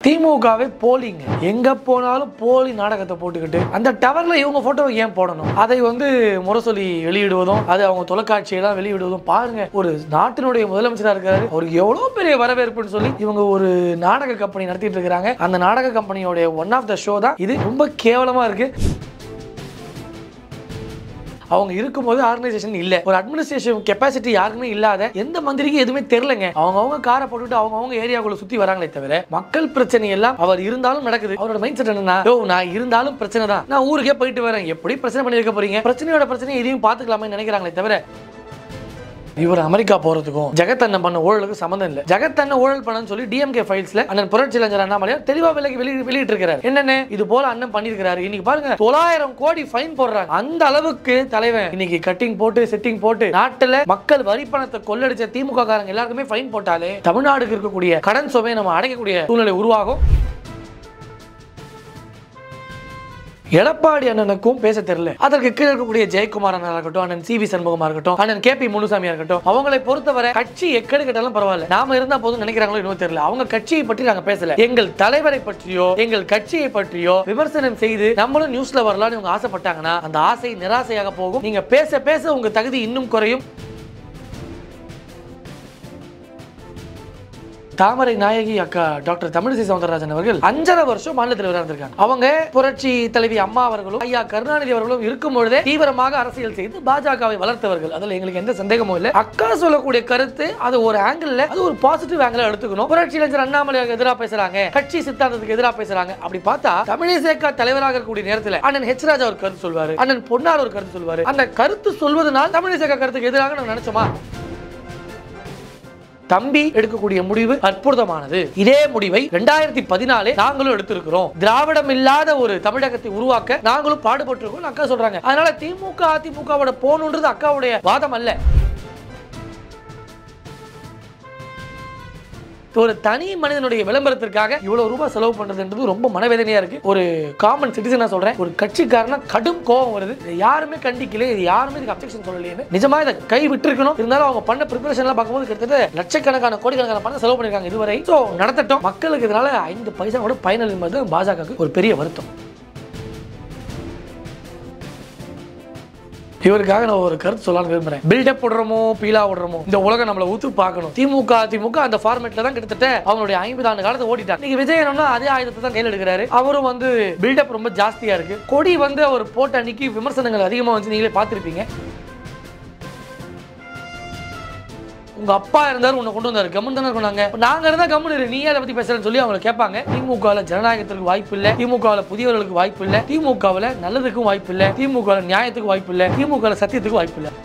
திமுகவே போலிங்க. எங்க போனாலும் போலி நாடகத்தை போட்டுக்கிட்டு அந்த டவர்ல இவங்க போட்டோவை ஏன் போடணும்? அதை முரசொலி வெளியிடுவதும் அது அவங்க தொலைக்காட்சியெல்லாம் வெளியிடுவதும் பாருங்க. ஒரு நாட்டினுடைய முதலமைச்சரா இருக்காரு, அவருக்கு எவ்வளவு பெரிய வரவேற்புன்னு சொல்லி இவங்க ஒரு நாடக கம்பெனி நடத்திட்டு இருக்காங்க. அந்த நாடக கம்பெனியோட ஒன் ஆஃப் த ஷோ தான் இது. ரொம்ப கேவலமா இருக்கு. அவங்க இருக்கும்போது ஆர்கனைசேஷன் இல்ல, ஒரு அட்மினிஸ்ட்ரேஷன் கெப்பாசிட்டி யாருக்குமே இல்லாத, எந்த மந்திரிக்கு எதுவுமே தெரியலங்க. அவங்க காரை போட்டுட்டு அவங்க ஏரியாக்குள்ள சுத்தி வராங்களே தவிர மக்கள் பிரச்சனை எல்லாம் அவர் இருந்தாலும் நடக்குது. அவரோட மைண்ட் செட் என்னன்னா, நான் இருந்தாலும் பிரச்சனை தான், நான் ஊருக்கே போயிட்டு வரேன், எப்படி பிரச்சனை பண்ணி வைக்க போறீங்க, பிரச்சனையோட பிரச்சனை எதையும் பாத்துக்கலாமே நினைக்கிறாங்களே தவிர இவர் அமெரிக்கா போறதுக்கும் ஜெகத் அண்ணன் பண்ண ஊழலுக்கு சம்பந்தம் இல்ல. ஜெகத் அண்ணன் ஊழல் பண்ணன்னு சொல்லி டிஎம்கே ஃபைல்ஸ்ல அண்ணன் புரட்சி இளைஞர் அண்ணாமலையார் தெளிவா வெளியிட்டு இருக்காரு. என்னன்னு இது போல அண்ணன் பண்ணிருக்காரு. இன்னைக்கு பாருங்க 900 கோடி ஃபைன் போடுறாங்க. அந்த அளவுக்கு தலைவன் இன்னைக்கு கட்டிங் போட்டு செட்டிங் போட்டு நாட்டுல மக்கள் வரி பணத்தை கொள்ளடிச்ச திமுக காரங்க எல்லாருக்குமே ஃபைன் போட்டாலே தமிழ்நாடுக்கு இருக்கக்கூடிய கடன் சுமையை நம்ம அடைக்கக்கூடிய சூழ்நிலை உருவாகும். எடப்பாடி அண்ணனுக்கும் பேச தெரியல. அதற்கு கீழே இருக்கக்கூடிய ஜெயக்குமார் அண்ணா இருக்கட்டும், அண்ணன் சிவி சண்முகமா இருக்கட்டும், அண்ணன் கேபி முனுசாமியா இருக்கட்டும், அவங்களை பொறுத்தவரை கட்சி எக்கடு கேட்டாலும் பரவாயில்ல, நாம இருந்தா போதும் நினைக்கிறாங்களோ இன்னும் தெரியல. அவங்க கட்சியை பற்றி நாங்க பேசல, எங்கள் தலைவரை பற்றியோ எங்கள் கட்சியை பற்றியோ விமர்சனம் செய்து நம்மளும் நியூஸ்ல வரலாம்னு இவங்க ஆசைப்பட்டாங்கன்னா அந்த ஆசை நிராசையாக போகும். நீங்க பேச பேச உங்க தகுதி இன்னும் குறையும். தாமரை நாயகி அக்கா டாக்டர் தமிழிசை சவுந்தரராஜன் அவர்கள் 5.5 வருஷம் மாநில தலைவராக இருந்திருக்காங்க. அவங்க புரட்சி தலைவி அம்மா அவர்களும் ஐயா கருணாநிதி அவர்களும் இருக்கும் பொழுதே தீவிரமாக அரசியல் செய்து பாஜகவை வளர்த்தவர்கள். அதுல எங்களுக்கு எந்த சந்தேகமும் இல்லை. அக்கா சொல்லக்கூடிய கருத்து அது ஒரு ஆங்கிள், அது ஒரு பாசிட்டிவ் ஆங்கிள் எடுத்துக்கணும். புரட்சி இளைஞர் அண்ணாமலைக்கு எதிராக பேசுறாங்க, கட்சி சித்தாந்தத்துக்கு எதிராக பேசுறாங்க. அப்படி பார்த்தா தமிழிசை அக்கா தலைவராக இருக்கக்கூடிய நேரத்தில் அண்ணன் ஹெச் ராஜா ஒரு கருத்து சொல்வாரு, அண்ணன் பொன்னார் ஒரு கருத்து சொல்வாரு. அந்த கருத்து சொல்வதனால் தமிழிசை அக்கா கருத்துக்கு எதிராக நம்ம நினைச்சோமா? தம்பி எடுக்கக்கூடிய முடிவு அற்புதமானது. இதே முடிவை 2014 நாங்களும் எடுத்திருக்கிறோம். திராவிடம் இல்லாத ஒரு தமிழகத்தை உருவாக்க நாங்களும் பாடுபட்டிருக்கோம் அக்கா சொல்றாங்க. அதனால திமுக அதிமுகவோட போகணுன்றது அக்காவுடைய வாதம் அல்ல. ஒரு தனி மனிதனுடைய விளம்பரத்திற்காக இவ்வளவு ரூபாய் செலவு பண்றதுன்றது ரொம்ப மனவேதனையா இருக்கு. ஒரு காமன் சிட்டிசனா சொல்றேன், ஒரு கட்சிக்காரனா கடும் கோபம் வருது. யாருமே கண்டிக்கல, இது யாருமே இதுக்கு அப்ஜெக்ஷன் சொல்லலையே. நிஜமா இதை கை விட்டு இருக்கணும். இருந்தாலும் அவங்க பண்ண ப்ரிப்பரேஷன் எல்லாம் பார்க்கும்போது கிட்டத்தட்ட லட்சக்கணக்கான கோடிக்கணக்கான பணம் செலவு பண்ணிருக்காங்க இதுவரை. சோ நடத்தட்டும். மக்களுக்கு இதனால 5 பைசா கூட பயன் என்பது பாஜகவுக்கு ஒரு பெரிய வருத்தம். இவருக்காக நான் ஒரு கருத்து சொல்லலாம்னு விரும்புறேன். பில்டப் விடுறோமோ பீலா விடுறோமோ இந்த உலகம் நம்மளை ஊத்து பார்க்கணும். திமுக அந்த ஃபார்மேட்ல தான் கிட்டத்தட்ட அவங்களுடைய 50 ஆண்டு காலத்தை ஓடிட்டாங்க. இன்னைக்கு விஜய் என்னன்னா அதே ஆயுதத்தை தான் கையில் எடுக்கிறாரு. அவரும் பில்டப் ரொம்ப ஜாஸ்தியா இருக்கு. கொடி அவர் போட்ட அன்னைக்கு விமர்சனங்கள் அதிகமா வந்து நீங்களே பார்த்திருப்பீங்க. உங்க அப்பா இருந்தாரு, உன்னை கொண்டு வந்தாரு, கம்முன்னு தானே சொன்னாங்க. நாங்க இருந்தா கம்முன்னு நீ அதை பத்தி பேசுறேன்னு சொல்லி அவங்க கேட்பாங்க. திமுகவில் ஜனநாயகத்திற்கு வாய்ப்பு இல்லை, திமுகவில் புதியவர்களுக்கு வாய்ப்பு இல்லை, திமுகவில் நல்லதுக்கும் வாய்ப்பு இல்லை, திமுகவில் நியாயத்துக்கு வாய்ப்பு இல்லை, திமுகவில் சத்தியத்துக்கு வாய்ப்பு இல்லை.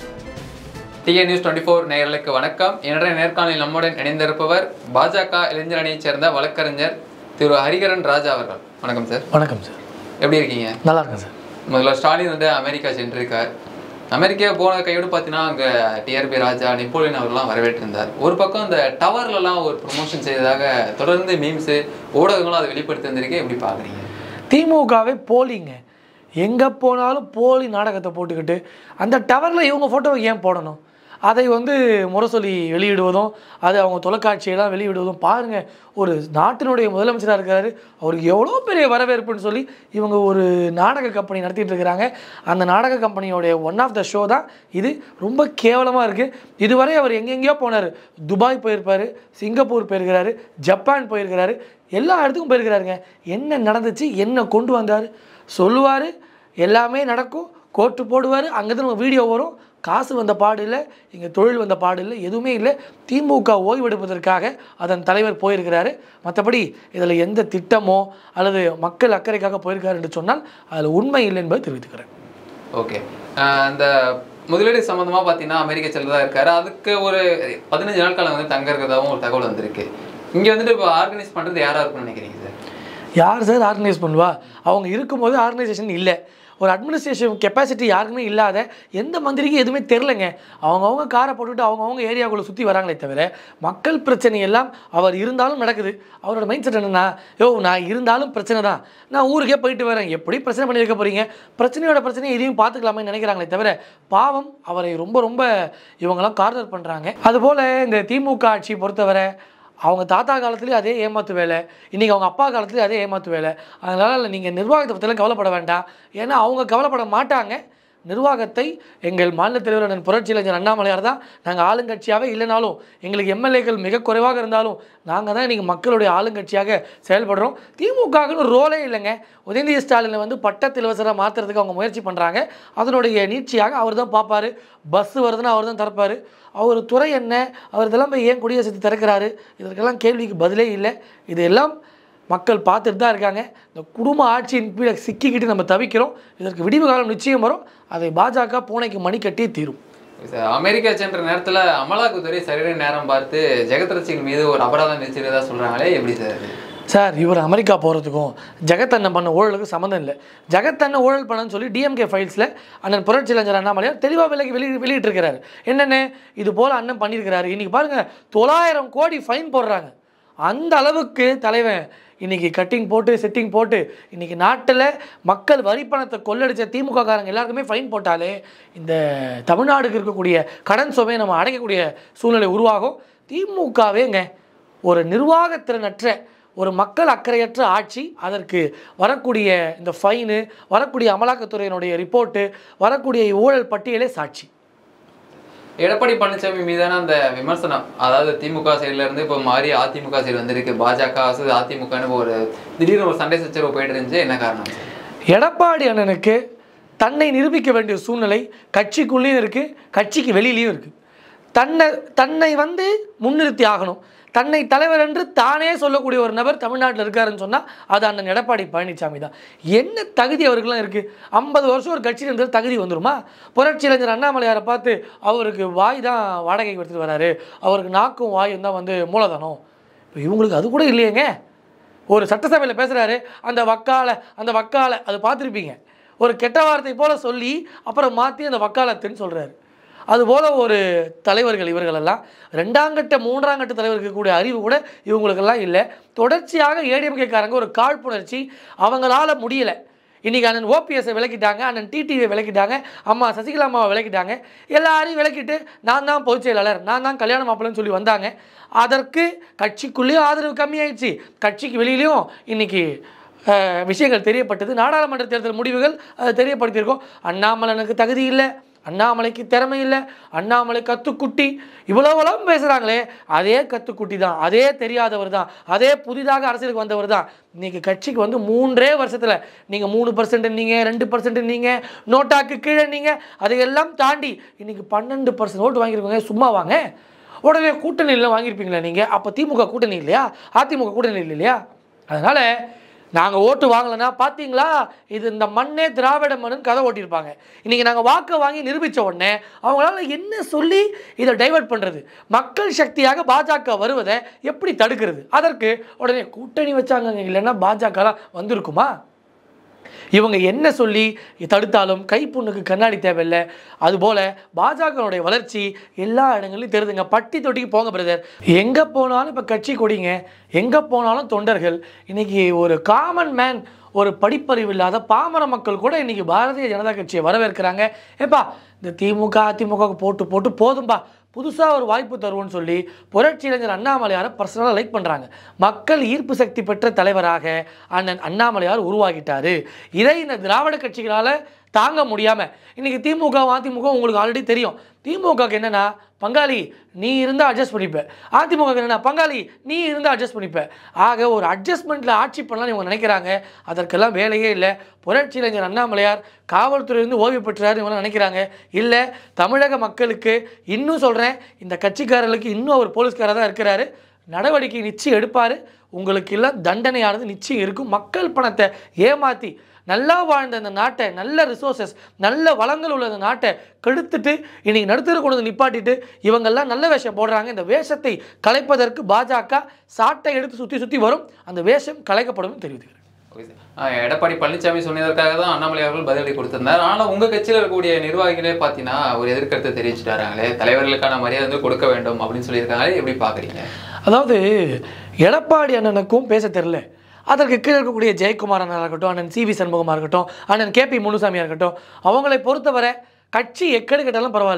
டிஎன் நியூஸ் 24 நேயர்களுக்கு வணக்கம். இன்றைய நேர்காணலில் நம்முடன் இணைந்திருப்பவர் பாஜக இளைஞர் அணியைச் சேர்ந்த வழக்கறிஞர் திரு ஹரிகரன் ராஜா அவர்கள். வணக்கம் சார். வணக்கம் சார். எப்படி இருக்கீங்க? நல்லா இருக்கேன் சார். முதல்ல ஸ்டாலின் அமெரிக்கா சென்றிருக்கார். அமெரிக்கா போன கையோடு பார்த்தீங்கன்னா அங்கே டிஆர்பி ராஜா நெப்போலியன் அவர்லாம் வரவேற்றிருந்தார். ஒரு பக்கம் அந்த டவர்லலாம் ஒரு ப்ரொமோஷன் செய்ததாக தொடர்ந்து மீம்ஸு ஊடகங்களும் அதை வெளிப்படுத்தி வந்திருக்கேன். எப்படி பார்க்குறீங்க? திமுகவே போலிங்க. எங்கே போனாலும் போலி நாடகத்தை போட்டுக்கிட்டு அந்த டவரில் இவங்க ஃபோட்டோவை ஏன் போடணும்? அதை முரசொலி வெளியிடுவதும் அது அவங்க தொலைக்காட்சியெல்லாம் வெளியிடுவதும் பாருங்கள். ஒரு நாட்டினுடைய முதலமைச்சராக இருக்காரு, அவருக்கு எவ்வளோ பெரிய வரவேற்புன்னு சொல்லி இவங்க ஒரு நாடக கம்பெனி நடத்திட்டு இருக்கிறாங்க. அந்த நாடக கம்பெனியோடைய ஒன் ஆஃப் த ஷோ தான் இது. ரொம்ப கேவலமாக இருக்குது. இதுவரை அவர் எங்கெங்கேயோ போனார். துபாய் போயிருப்பார், சிங்கப்பூர் போயிருக்கிறாரு, ஜப்பான் போயிருக்கிறாரு, எல்லா இடத்துக்கும் போயிருக்கிறாருங்க. என்ன நடந்துச்சு, என்ன கொண்டு வந்தார் சொல்லுவார், எல்லாமே நடக்கும், கோட்டு போடுவார், அங்கேருந்து நம்ம வீடியோ வரும். காசு வந்த பாடு இல்லை, இங்கே தொழில் வந்த பாடு இல்லை, எதுவுமே இல்லை. திமுக ஓய்வெடுப்பதற்காக அதன் தலைவர் போயிருக்கிறாரு. மற்றபடி இதில் எந்த திட்டமோ அல்லது மக்கள் அக்கறைக்காக போயிருக்காரு என்று சொன்னால் அதில் உண்மை இல்லை என்பதை தெரிவித்துக்கிறேன். ஓகே. அந்த முதலீடு சம்மந்தமாக பார்த்தீங்கன்னா அமெரிக்கா செல்வதாக இருக்காரு. அதுக்கு ஒரு 15 நாட்கள் தங்க இருக்கிறதாகவும் ஒரு தகவல் வந்திருக்கு. இங்கே இப்போ ஆர்கனைஸ் பண்ணுறது யாராக இருக்குன்னு நினைக்கிறீங்க சார்? யார் சார் ஆர்கனைஸ் பண்ணுவா? அவங்க இருக்கும்போது ஆர்கனைசேஷன் இல்லை, ஒரு அட்மினிஸ்ட்ரேஷன் கெப்பாசிட்டி யாருக்குமே இல்லாத, எந்த மந்திரிக்கு எதுவுமே தெரிலங்க. அவங்கவுங்க காரை போட்டுட்டு அவங்கவுங்க ஏரியாக்குள்ளே சுற்றி வராங்களே தவிர மக்கள் பிரச்சனை எல்லாம் அவர் இருந்தாலும் நடக்குது. அவரோட மைண்ட் செட் என்னன்னா, நான் இருந்தாலும் பிரச்சனை தான், நான் ஊருக்கே போயிட்டு வரேன், எப்படி பிரச்சனை பண்ணி வைக்க போகிறீங்க, பிரச்சனையோட பிரச்சனையை எதையும் பார்த்துக்கலாமே நினைக்கிறாங்களே தவிர பாவம் அவரை ரொம்ப ரொம்ப இவங்கெல்லாம் கார்னர் பண்ணுறாங்க. அதுபோல் இந்த திமுக ஆட்சி பொறுத்தவரை அவங்க தாத்தா காலத்துலேயும் அதே ஏமாத்து வேலை, இன்றைக்கி அவங்க அப்பா காலத்துலேயும் அதே ஏமாத்து வேலை. அதனால் நீங்கள் நிர்வாகத்தை பற்றிலாம் கவலைப்பட வேண்டாம். ஏன்னா அவங்க கவலைப்பட மாட்டாங்க. நிர்வாகத்தை எங்கள் மாநில தலைவர் அண்ணன் புரட்சி இளைஞர் அண்ணாமலையார் தான். நாங்கள் ஆளுங்கட்சியாகவே இல்லைனாலும், எங்களுக்கு எம்எல்ஏக்கள் மிக குறைவாக இருந்தாலும், நாங்கள் தான் இன்றைக்கி மக்களுடைய ஆளுங்கட்சியாக செயல்படுறோம். திமுகவுக்குன்னு ஒரு ரோலே இல்லைங்க. உதயநிதி ஸ்டாலினை வந்து பட்டத்து இலவசராக மாற்றுறதுக்கு அவங்க முயற்சி பண்ணுறாங்க. அதனுடைய நீட்சியாக அவர் தான் பார்ப்பார். பஸ்ஸு வருதுன்னா அவர் தான் திறப்பார். அவர் துறை என்ன, அவர் இதெல்லாம் போய் ஏன் குடியரசு திறக்கிறாரு, இதற்கெல்லாம் கேள்விக்கு பதிலே இல்லை. இதெல்லாம் மக்கள் பார்த்துட்டு தான் இருக்காங்க. இந்த குடும்ப ஆட்சியின் கீழே சிக்கிக்கிட்டு நம்ம தவிக்கிறோம். இதற்கு விடிவு காலம் நிச்சயம் வரும். அதை பாஜக பூனைக்கு மணி கட்டியே தீரும். அமெரிக்கா சென்ற நேரத்தில் அமலாக்கத்துறை சரியான நேரம் பார்த்து ஜெகத் ரட்சகன் மீது ஒரு அபராதம் விதிச்சிருந்தா சொல்கிறாங்களே, எப்படி சார்? சார், இவர் அமெரிக்கா போகிறதுக்கும் ஜெகத் அண்ணன் பண்ண ஊழலுக்கும் சம்மந்தம் இல்லை. ஜெகத் அண்ணன் ஊழல் பண்ணன்னு சொல்லி டிஎம்கே ஃபைல்ஸில் அண்ணன் புரட்சி இளைஞர் அண்ணாமலையார் தெளிவாக வெளியிட்டிருக்கிறாரு. என்னென்ன இது போல் அண்ணன் பண்ணியிருக்கிறாரு. இன்றைக்கி பாருங்கள், 900 கோடி ஃபைன் போடுறாங்க. அந்த அளவுக்கு தலைவன் இன்றைக்கி கட்டிங் போட்டு செட்டிங் போட்டு இன்றைக்கி நாட்டில் மக்கள் வரி பணத்தை கொள்ளடித்த திமுக காரங்க எல்லாருக்குமே ஃபைன் போட்டாலே இந்த தமிழ்நாடுக்கு இருக்கக்கூடிய கடன் சுமையை நம்ம அடைக்கக்கூடிய சூழ்நிலை உருவாகும். திமுகவேங்க ஒரு நிர்வாகத்திறனற்ற, ஒரு மக்கள் அக்கறையற்ற ஆட்சி. அதற்கு வரக்கூடிய இந்த ஃபைனு, வரக்கூடிய அமலாக்கத்துறையினுடைய ரிப்போர்ட்டு, வரக்கூடிய ஊழல் பட்டியலே சாட்சி. எடப்பாடி பழனிசாமி மீதான அந்த விமர்சனம், அதாவது திமுக சைடுல இருந்து இப்போ மாறி அதிமுக சைடு வந்திருக்கு. பாஜக அதிமுகன்னு ஒரு திடீர்னு ஒரு சண்டை சச்சரவு போயிட்டு இருந்துச்சு. என்ன காரணம்? எடப்பாடி அண்ணனுக்கு தன்னை நிரூபிக்க வேண்டிய சூழ்நிலை கட்சிக்குள்ளேயும் இருக்குது, கட்சிக்கு வெளியிலையும் இருக்குது. தன்னை வந்து முன்னிறுத்தி ஆகணும். தன்னை தலைவர் என்று தானே சொல்லக்கூடிய ஒரு நபர் தமிழ்நாட்டில் இருக்காருன்னு சொன்னால் அது அண்ணன் எடப்பாடி பழனிசாமி தான். என்ன தகுதி அவருக்குலாம் இருக்குது? 50 வருஷம் ஒரு கட்சியில் இருந்தால் தகுதி வந்துருமா? புரட்சி இளைஞர் அண்ணாமலையாரை பார்த்து அவருக்கு வாய் தான் வாடகைக்கு எடுத்துகிட்டு வராரு, அவருக்கு நாக்கும் வாயும் தான் வந்து மூலதனம். இப்போ இவங்களுக்கு அது கூட இல்லையேங்க. ஒரு சட்டசபையில் பேசுகிறாரு, அந்த வக்காலை அது பார்த்துருப்பீங்க. ஒரு கெட்ட வார்த்தை போல் சொல்லி அப்புறம் மாற்றி அந்த வக்காலத்துன்னு சொல்கிறாரு. அதுபோல் ஒரு தலைவர்கள் இவர்களெல்லாம் 2ஆம் கட்ட 3ஆம் கட்ட தலைவருக்கு கூடிய அறிவு கூட இவங்களுக்கெல்லாம் இல்லை. தொடர்ச்சியாக ஏடிஎம்கேக்காரங்க ஒரு காழ்ப்புணர்ச்சி, அவங்களால முடியலை. இன்றைக்கி அண்ணன் ஓபிஎஸ்ஸை விளக்கிட்டாங்க, அண்ணன் டிடிவியை விளக்கிட்டாங்க, அம்மா சசிகலா அம்மாவை விளக்கிட்டாங்க. எல்லாரையும் விளக்கிட்டு நான் தான் பொதுச் செயலாளர், நான் தான் கல்யாண மாப்பிள்ளைன்னு சொல்லி வந்தாங்க. அதற்கு கட்சிக்குள்ளேயும் ஆதரவு கம்மியாயிடுச்சு, கட்சிக்கு வெளியிலையும் இன்றைக்கி விஷயங்கள் தெரியப்பட்டது. நாடாளுமன்ற தேர்தல் முடிவுகள் அதை தெரியப்படுத்தியிருக்கோம். அண்ணாமலைனுக்கு தகுதி இல்லை, அண்ணாமலைக்கு திறமை இல்லை, அண்ணாமலை கத்துக்குட்டி, இவ்வளோவெல்லாம் பேசுகிறாங்களே, அதே கத்துக்குட்டி தான், அதே தெரியாதவர் தான், அதே புதிதாக அரசியலுக்கு வந்தவர் தான். இன்றைக்கி கட்சிக்கு வந்து 3 வருஷத்தில் நீங்கள் 3% நீங்கள் 2% நீங்கள் நோட்டாக்கு கீழே நீங்கள் அதையெல்லாம் தாண்டி இன்றைக்கி 12% ஓட்டு வாங்கியிருக்கோங்க. சும்மா வாங்க, உடனே கூட்டணியில் வாங்கியிருப்பீங்களா நீங்கள்? அப்போ திமுக கூட்டணி இல்லையா, அதிமுக கூட்டணி இல்லையா? அதனால் நாங்கள் ஓட்டு வாங்கலைன்னா பார்த்தீங்களா, இது இந்த மண்ணே திராவிட மண்ணுன்னு கதை ஓட்டியிருப்பாங்க. இன்றைக்கி நாங்கள் வாக்கை வாங்கி நிரூபித்த உடனே அவங்களால என்ன சொல்லி இதை டைவர்ட் பண்ணுறது, மக்கள் சக்தியாக பாஜக வருவதை எப்படி தடுக்கிறது? அதற்கு உடனே கூட்டணி வச்சாங்க. இல்லைன்னா பாஜகலாம் வந்திருக்குமா? இவங்க என்ன சொல்லி தடுத்தாலும் கைப்புண்ணுக்கு கண்ணாடி தேவையில்லை. அதுபோல் பாஜகனுடைய வளர்ச்சி எல்லா இடங்களையும் தெரியுதுங்க. பட்டி தொட்டிக்கு போங்க பிரதர், எங்கே போனாலும் இப்போ கட்சி கொடிங்க, எங்கே போனாலும் தொண்டர்கள். இன்றைக்கி ஒரு காமன் மேன், ஒரு படிப்பறிவு இல்லாத பாமர மக்கள் கூட இன்றைக்கி பாரதிய ஜனதா கட்சியை வரவேற்கிறாங்க. ஏப்பா இந்த திமுக அதிமுக போட்டு போதும்பா, புதுசாக ஒரு வாய்ப்பு தருவோன்னு சொல்லி புரட்சி இளைஞர் அண்ணாமலையாரை பர்சனலாக லைக் பண்ணுறாங்க. மக்கள் ஈர்ப்பு சக்தி பெற்ற தலைவராக அண்ணன் அண்ணாமலையார் உருவாகிட்டார். இதை இந்த திராவிட கட்சிகளால் தாங்க முடியாமல் இன்றைக்கி திமுக அதிமுக உங்களுக்கு ஆல்ரெடி தெரியும். திமுகவுக்கு என்னென்னா, பங்காளி நீ இருந்தால் அட்ஜஸ்ட் பண்ணிப்ப, அதிமுக என்னென்னா பங்காளி நீ இருந்தால் அட்ஜஸ்ட் பண்ணிப்ப. ஆக ஒரு அட்ஜஸ்ட்மெண்ட்டில் ஆட்சி பண்ணலாம்னு இவங்க நினைக்கிறாங்க. அதற்கெல்லாம் வேலையே இல்லை. புரட்சி இளைஞர் அண்ணாமலையார் காவல்துறையிலிருந்து ஓய்வு பெற்றார் இவங்க நினைக்கிறாங்க. இல்லை, தமிழக மக்களுக்கு இன்னும் சொல்கிறேன், இந்த கட்சிக்காரர்களுக்கு இன்னும் அவர் போலீஸ்காராக தான் இருக்கிறாரு. நடவடிக்கை நிச்சயம் எடுப்பார். உங்களுக்கு எல்லாம் தண்டனையானது நிச்சயம் இருக்கும். மக்கள் பணத்தை ஏமாற்றி நல்லா வாழ்ந்த இந்த நாட்டை, நல்ல ரிசோர்ஸஸ் நல்ல வளங்கள் உள்ள இந்த நாட்டை கெடுத்துட்டு இன்றைக்கி நடுத்தர கொண்டு வந்து நிப்பாட்டிட்டு இவங்கெல்லாம் நல்ல வேஷம் போடுறாங்க. இந்த வேஷத்தை கலைப்பதற்கு பாஜக சாட்டை எடுத்து சுற்றி வரும். அந்த வேஷம் கலைக்கப்படும் தெரிவித்துக்கிறேன். எடப்பாடி பழனிசாமி சொன்னதற்காக தான் அண்ணாமலை அவர்கள் பதிலடி கொடுத்திருந்தார். ஆனால் உங்கள் கட்சியில் இருக்கக்கூடிய நிர்வாகிகளே பார்த்தீங்கன்னா ஒரு எதிர்கருத்தை தெரிவிச்சுட்டாங்களே, தலைவர்களுக்கான மரியாதை வந்து கொடுக்க வேண்டும் அப்படின்னு சொல்லியிருக்காங்களே, எப்படி பார்க்குறீங்க? அதாவது எடப்பாடி அண்ணனுக்கும் பேச தெரில, அதற்கு கீழே இருக்கக்கூடிய ஜெயக்குமார் அண்ணா இருக்கட்டும், அண்ணன் சிவி சண்முகமாக இருக்கட்டும், அண்ணன் கேபி முனுசாமியாக இருக்கட்டும், அவங்களை பொறுத்தவரை கட்சி எக்கெடு கேட்டாலும் பரவாயில்ல,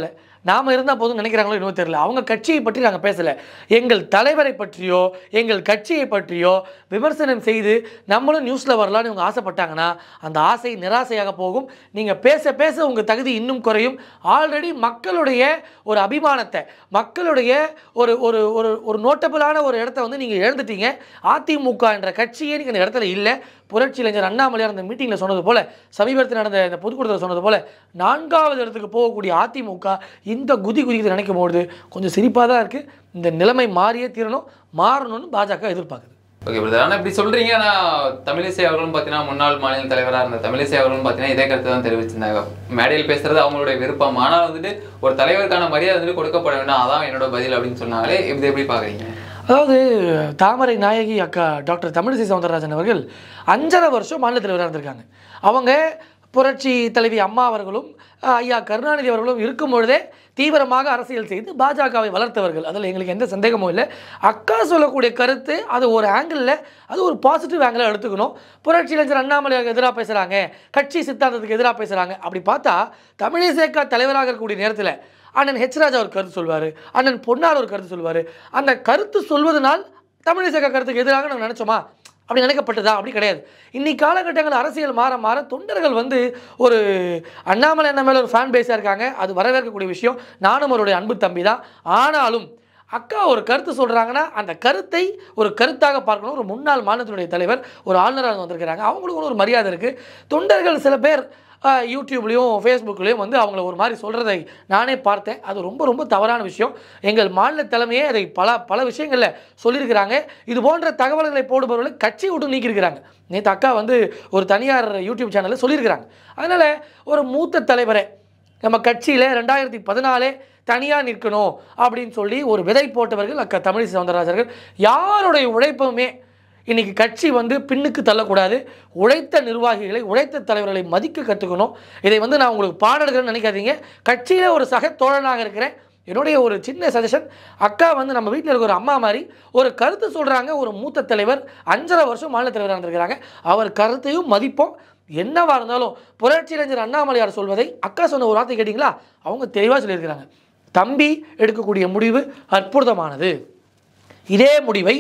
நாம் இருந்தால் போதும் நினைக்கிறாங்களோ இன்னும் தெரியல. அவங்க கட்சியை பற்றி நாங்கள் பேசலை, எங்கள் தலைவரை பற்றியோ எங்கள் கட்சியை பற்றியோ விமர்சனம் செய்து நம்மளும் நியூஸில் வரலான்னு இவங்க ஆசைப்பட்டாங்கன்னா அந்த ஆசை நிராசையாக போகும். நீங்கள் பேச பேச உங்கள் தகுதி இன்னும் குறையும். ஆல்ரெடி மக்களுடைய ஒரு அபிமானத்தை, மக்களுடைய ஒரு ஒரு ஒரு ஒரு நோட்டபிளான ஒரு இடத்த வந்து நீங்கள் இழந்துட்டீங்க. அதிமுக என்ற கட்சியே நீங்கள் அந்த இடத்துல இல்லை. புரட்சி இளைஞர் அண்ணாமலையார் அந்த மீட்டிங்கில் சொன்னது போல், சமீபத்தில் நடந்த இந்த பொதுக்கூட்டத்தில் சொன்னது போல், 4வது இடத்துக்கு போகக்கூடிய அதிமுக இந்த குதிக்குது நினைக்கும் பொழுது கொஞ்சம் சிரிப்பாக தான் இருக்குது. இந்த நிலைமை மாறியே தீரணும், மாறணும்னு பாஜக எதிர்பார்க்குது. ஓகே பிரதர், ஆனால் இப்படி சொல்கிறீங்க. ஆனால் தமிழிசை அவர்களும் பார்த்தீங்கன்னா முன்னாள் மாநில தலைவராக இருந்த தமிழிசை அவர்களும் பார்த்தீங்கன்னா இதே கருத்து தான் தெரிவிச்சிருந்தாங்க. மேடையில் பேசுறது அவங்களுடைய விருப்பம், ஆனால் வந்துட்டு ஒரு தலைவருக்கான மரியாதை வந்துட்டு கொடுக்கப்பட வேண்டாம், அதான் என்னோட பதில் அப்படின்னு சொன்னாலே இது எப்படி பார்க்குறீங்க? அதாவது தாமரை நாயகி அக்கா டாக்டர் தமிழிசை சவுந்தரராஜன் அவர்கள் 5.5 வருஷம் மாநில தலைவராக இருந்திருக்காங்க. அவங்க புரட்சி தலைவி அம்மா அவர்களும் ஐயா கருணாநிதி அவர்களும் இருக்கும் பொழுதே தீவிரமாக அரசியல் செய்து பாஜகவை வளர்த்தவர்கள். அதில் எங்களுக்கு எந்த சந்தேகமும் இல்லை. அக்கா சொல்லக்கூடிய கருத்து அது ஒரு ஆங்கிளில், அது ஒரு பாசிட்டிவ் ஆங்கிளில் எடுத்துக்கணும். புரட்சி இளைஞர் அண்ணாமலையாருக்கு எதிராக பேசுகிறாங்க, கட்சி சித்தாந்தத்துக்கு எதிராக பேசுகிறாங்க அப்படி பார்த்தா, தமிழிசை அக்கா தலைவராக இருக்கக்கூடிய நேரத்தில் அண்ணன் ஹெச் ராஜா ஒரு கருத்து சொல்வார், அண்ணன் பொன்னார் ஒரு கருத்து சொல்வார். அந்த கருத்து சொல்வதனால் தமிழிசை அக்கா கருத்துக்கு எதிராக நாங்கள் நினச்சோமா? அப்படி நினைக்கப்பட்டதா? அப்படி கிடையாது. இன்னைக்கு காலகட்டங்கள் அரசியல் மாற மாற தொண்டர்கள் வந்து ஒரு அண்ணாமலை அண்ணா மேலே ஒரு ஃபேன் பேஸாக இருக்காங்க. அது வரவேற்கக்கூடிய விஷயம். நானும் அவருடைய அன்பு தம்பி தான். ஆனாலும் அக்கா ஒரு கருத்து சொல்கிறாங்கன்னா அந்த கருத்தை ஒரு கருத்தாக பார்க்கணும். ஒரு முன்னாள் மாநிலத்தினுடைய தலைவர், ஒரு ஆளுநராக வந்திருக்கிறாங்க, அவங்களுக்கு ஒரு மரியாதை இருக்குது. தொண்டர்கள் சில பேர் யூடியூப்லேயும் ஃபேஸ்புக்லேயும் வந்து அவங்கள ஒரு மாதிரி சொல்கிறதை நானே பார்த்தேன். அது ரொம்ப ரொம்ப தவறான விஷயம். எங்கள் மாநில தலைமையே அதை பல விஷயங்களில் சொல்லியிருக்கிறாங்க. இது போன்ற தகவல்களை போடுபவர்களை கட்சி விட்டு நீக்கியிருக்கிறாங்க. நேற்று அக்கா வந்து ஒரு தனியார் யூடியூப் சேனலில் சொல்லியிருக்கிறாங்க. அதனால் ஒரு மூத்த தலைவரை நம்ம கட்சியில் 2014 தனியாக நிற்கணும் அப்படின்னு சொல்லி ஒரு விதை போட்டவர்கள் அக்கா தமிழிசை சவுந்தரராஜர்கள். யாருடைய உழைப்புமே இன்றைக்கி கட்சி வந்து பின்னுக்கு தள்ளக்கூடாது. உழைத்த நிர்வாகிகளை, உழைத்த தலைவர்களை மதிக்க கற்றுக்கணும். இதை வந்து நான் உங்களுக்கு பாடம் எடுக்கிறேன்னு நினைக்காதீங்க. கட்சியில் ஒரு சக தோழனாக இருக்கிறேன். என்னுடைய ஒரு சின்ன சஜஷன், அக்கா வந்து நம்ம வீட்டில் இருக்க ஒரு அம்மா மாதிரி ஒரு கருத்து சொல்கிறாங்க. ஒரு மூத்த தலைவர் 5.5 வருஷம் மாநில தலைவராக இருந்திருக்கிறாங்க. அவர் கருத்தையும் மதிப்போம். என்னவாக இருந்தாலும் புரட்சி இளைஞர் அண்ணாமலையார் சொல்வதை அக்கா சொன்ன ஒரு வார்த்தை கேட்டிங்களா? அவங்க தெளிவாக சொல்லியிருக்கிறாங்க. தம்பி எடுக்கக்கூடிய முடிவு அற்புதமானது. இதே முடிவை